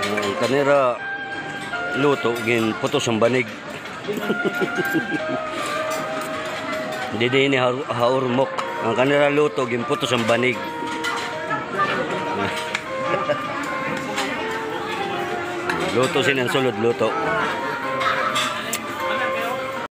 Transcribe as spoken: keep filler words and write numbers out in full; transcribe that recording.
Ang kanira luto gin putos ang banig. Hindi din ni haurmok. Ang kanira luto gin putos ang banig. Luto sin ang sulod luto.